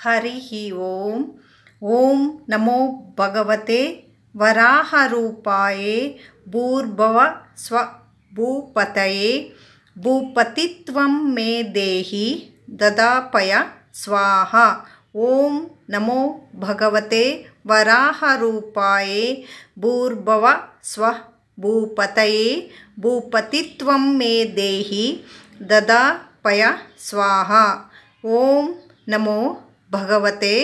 हरिः ओम ओम नमो भगवते वराहरूपाये भूर्भुव स्व भूपतये भूपतित्वं मे देहि ददापय स्वाहा। ओम नमो भगवते वराहरूपाये भूर्भुव स्व भूपतये भूपतित्वं मे देहि ददापय स्वाहा। ओम नमो भगवते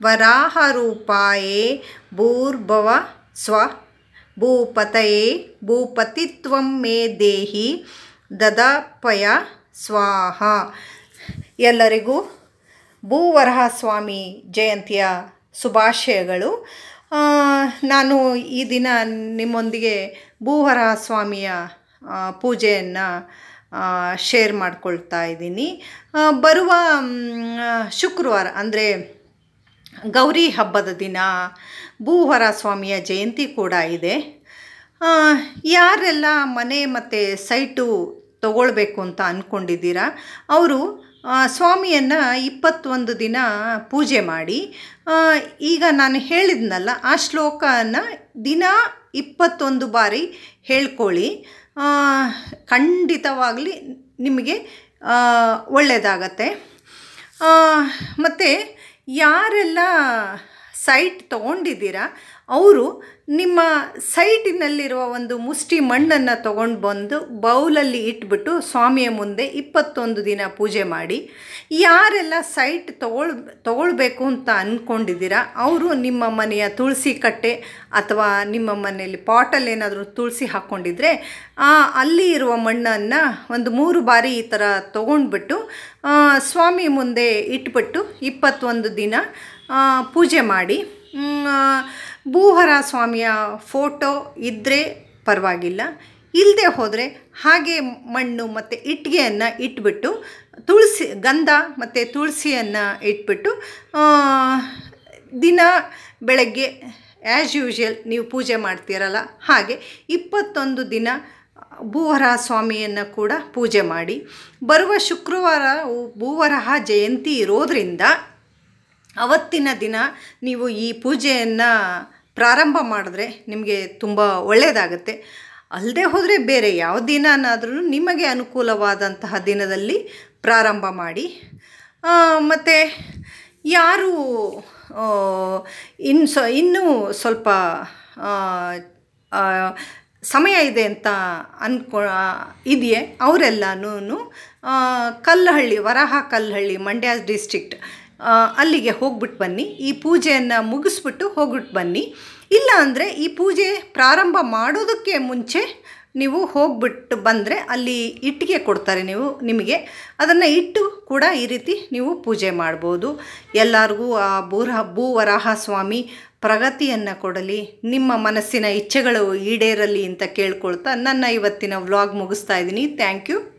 वराहरूपाये भूर्भुव स्व भूपतये भूपतित्वं मे देहि ददापय स्वाहा। ಎಲ್ಲರಿಗೂ ಭೂವರಹ ಸ್ವಾಮಿ ಜಯಂತಿಯ ಶುಭಾಶಯಗಳು. ನಾನು ಈ ದಿನ ನಿಮ್ಮೊಂದಿಗೆ ಭೂವರಹ ಸ್ವಾಮಿಯ ಪೂಜೆಯನ್ನು ಶೇರ್ ಮಾಡ್ಕೊಳ್ತಾ ಇದ್ದೀನಿ. ಬರುವ ಶುಕ್ರವಾರ ಅಂದರೆ ಗೌರಿ ಹಬ್ಬದ ದಿನ ಭೂವರಹ ಸ್ವಾಮಿಯ ಜಯಂತಿ ಕೂಡ ಇದೆ. ಯಾರೆಲ್ಲ ಮನೆ ಮತ್ತು ಸೈಟು ತಗೊಳ್ಬೇಕು ಅಂತ ಅಂದ್ಕೊಂಡಿದ್ದೀರಾ ಅವರು ಸ್ವಾಮಿಯನ್ನು 21 ದಿನ ಪೂಜೆ ಮಾಡಿ, ಈಗ ನಾನು ಹೇಳಿದ್ನಲ್ಲ ಆ ಶ್ಲೋಕನ ದಿನ 21 ಬಾರಿ ಹೇಳ್ಕೊಳ್ಳಿ. ಖಂಡಿತವಾಗಲಿ ನಿಮಗೆ ಒಳ್ಳೆಯದಾಗತ್ತೆ. ಮತ್ತು ಯಾರೆಲ್ಲ ಸೈಟ್ ತೊಗೊಂಡಿದ್ದೀರಾ ಅವರು ನಿಮ್ಮ ಸೈಟಿನಲ್ಲಿರುವ ಒಂದು ಮುಷ್ಟಿ ಮಣ್ಣನ್ನು ತೊಗೊಂಡು ಬಂದು ಬೌಲಲ್ಲಿ ಇಟ್ಬಿಟ್ಟು ಸ್ವಾಮಿಯ ಮುಂದೆ 21 ದಿನ ಪೂಜೆ ಮಾಡಿ. ಯಾರೆಲ್ಲ ಸೈಟ್ ತಗೊಳ್ಬೇಕು ಅಂತ ಅಂದ್ಕೊಂಡಿದ್ದೀರಾ ಅವರು ನಿಮ್ಮ ಮನೆಯ ತುಳಸಿ ಕಟ್ಟೆ ಅಥವಾ ನಿಮ್ಮ ಮನೆಯಲ್ಲಿ ಪಾಟಲ್ಲಿ ಏನಾದರೂ ತುಳಸಿ ಹಾಕ್ಕೊಂಡಿದ್ರೆ ಅಲ್ಲಿ ಇರುವ ಮಣ್ಣನ್ನು ಒಂದು 3 ಬಾರಿ ಈ ಥರ ತೊಗೊಂಡ್ಬಿಟ್ಟು ಸ್ವಾಮಿ ಮುಂದೆ ಇಟ್ಬಿಟ್ಟು 21 ದಿನ ಪೂಜೆ ಮಾಡಿ. ಭೂವರಹ ಸ್ವಾಮಿಯ ಫೋಟೋ ಇದ್ದರೆ ಪರವಾಗಿಲ್ಲ, ಇಲ್ಲದೆ ಹೋದರೆ ಹಾಗೆ ಮಣ್ಣು ಮತ್ತು ಇಟ್ಟಿಗೆಯನ್ನು ಇಟ್ಬಿಟ್ಟು ತುಳಸಿ ಗಂಧ ಮತ್ತು ತುಳಸಿಯನ್ನು ಇಟ್ಬಿಟ್ಟು ದಿನ ಬೆಳಗ್ಗೆ ಆ್ಯಸ್ ಯೂಶ್ವಲ್ ನೀವು ಪೂಜೆ ಮಾಡ್ತೀರಲ್ಲ ಹಾಗೆ 21 ದಿನ ಭೂವರಹ ಸ್ವಾಮಿಯನ್ನು ಕೂಡ ಪೂಜೆ ಮಾಡಿ. ಬರುವ ಶುಕ್ರವಾರ ಭೂವರಹ ಜಯಂತಿ ಇರೋದರಿಂದ ಅವತ್ತಿನ ದಿನ ನೀವು ಈ ಪೂಜೆಯನ್ನು ಪ್ರಾರಂಭ ಮಾಡಿದ್ರೆ ನಿಮಗೆ ತುಂಬ ಒಳ್ಳೆಯದಾಗತ್ತೆ. ಅಲ್ಲದೆ ಹೋದರೆ ಬೇರೆ ಯಾವ ದಿನನಾದರೂ ನಿಮಗೆ ಅನುಕೂಲವಾದಂತಹ ದಿನದಲ್ಲಿ ಪ್ರಾರಂಭ ಮಾಡಿ. ಮತ್ತು ಯಾರು ಇನ್ನೂ ಸ್ವಲ್ಪ ಸಮಯ ಇದೆ ಅಂತ ಇದೆಯೇ ಅವರೆಲ್ಲನೂ ಕಲ್ಲಹಳ್ಳಿ ವರಾಹ ಕಲ್ಲಹಳ್ಳಿ ಮಂಡ್ಯ ಡಿಸ್ಟ್ರಿಕ್ಟ್ ಅಲ್ಲಿಗೆ ಹೋಗ್ಬಿಟ್ಟು ಬನ್ನಿ. ಈ ಪೂಜೆಯನ್ನು ಮುಗಿಸ್ಬಿಟ್ಟು ಹೋಗ್ಬಿಟ್ಟು ಬನ್ನಿ. ಇಲ್ಲ ಅಂದರೆ ಈ ಪೂಜೆ ಪ್ರಾರಂಭ ಮಾಡೋದಕ್ಕೆ ಮುಂಚೆ ನೀವು ಹೋಗ್ಬಿಟ್ಟು ಬಂದರೆ ಅಲ್ಲಿ ಇಟ್ಟಿಗೆ ಕೊಡ್ತಾರೆ, ನಿಮಗೆ ಅದನ್ನು ಇಟ್ಟು ಕೂಡ ಈ ರೀತಿ ನೀವು ಪೂಜೆ ಮಾಡ್ಬೋದು. ಎಲ್ಲರಿಗೂ ಆ ಭೂವರಹ ಸ್ವಾಮಿ ಪ್ರಗತಿಯನ್ನು ಕೊಡಲಿ, ನಿಮ್ಮ ಮನಸ್ಸಿನ ಇಚ್ಛೆಗಳು ಈಡೇರಲಿ ಅಂತ ಕೇಳ್ಕೊಳ್ತಾ ನನ್ನ ಇವತ್ತಿನ ವ್ಲಾಗ್ ಮುಗಿಸ್ತಾ ಇದ್ದೀನಿ. Thank you.